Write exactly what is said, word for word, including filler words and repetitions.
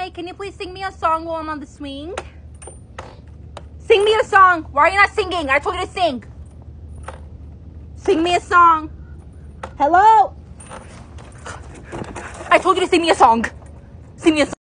Hey, can you please sing me a song while I'm on the swing? Sing me a song. Why are you not singing? I told you to sing. Sing me a song. Hello? I told you to sing me a song. Sing me a song.